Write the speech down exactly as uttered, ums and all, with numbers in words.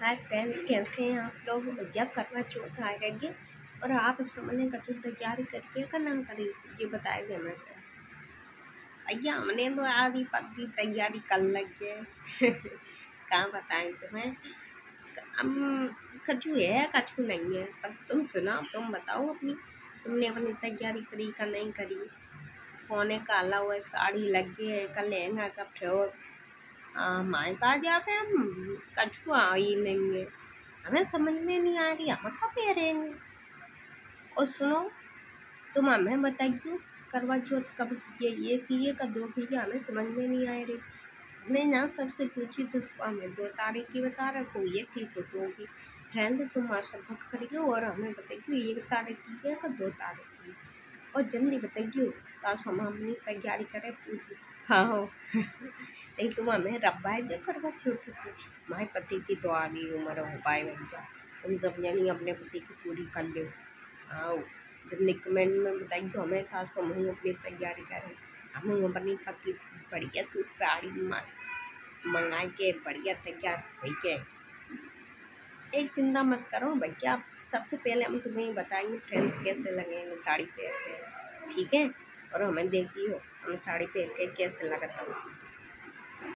Hi friends, कैसे हैं आप लोग। भैया करवा चौथ आ रही है और आप सामने कचू तैयारी करके का नाम करी ये बताएंगे हमें। भैया हमने तो आधी पक्की तैयारी कर लगी है कहाँ बताएं तुम्हें। हम कचू है कचू नहीं है, पर तुम सुनाओ, तुम बताओ अपनी, तुमने अपनी तैयारी करी का नहीं करी। कोने काला हुआ साड़ी लगी है, का लहंगा का फ्रॉक। हमारे पास यहाँ पे हम कछुआ ही नहीं है, हमें समझ में नहीं आ रही हम कब पहनेंगे। और सुनो, तुम हमें बताइए करवा चौथ कब किए, ये किए का दो किए, हमें समझ में नहीं आ रही। मैं ना सबसे पूछी तो सुबह में दो तारीख की बता रखो, ये थी तो दो की। फ्रेंड तुम सपोर्ट करिए और हमें बताइए एक तारीख की है का दो तारीख की, और जल्दी बताइए ताकि हम अपनी तैयारी करें पूरी। हाँ नहीं तुम हमें रब्बाई जो करवा चौथ की, हमारे पति की तो आधी उम्र हो पाए भैया, तुम सब जनी अपने पति की पूरी कर लो। हाँ जल्दी कमेंट में बताइए तो हमें खास हम अपनी तैयारी करें। हम अपनी पति बढ़िया सी साड़ी मस्त मंगा के बढ़िया तैयार हो के। एक चिंता मत करो भैया, सबसे पहले हम तुम्हें बताएंगे फ्रेंड्स कैसे लगेंगे साड़ी पहन के, ठीक है। और हमें देखी हो हम साड़ी पहन के कैसे लगता हो।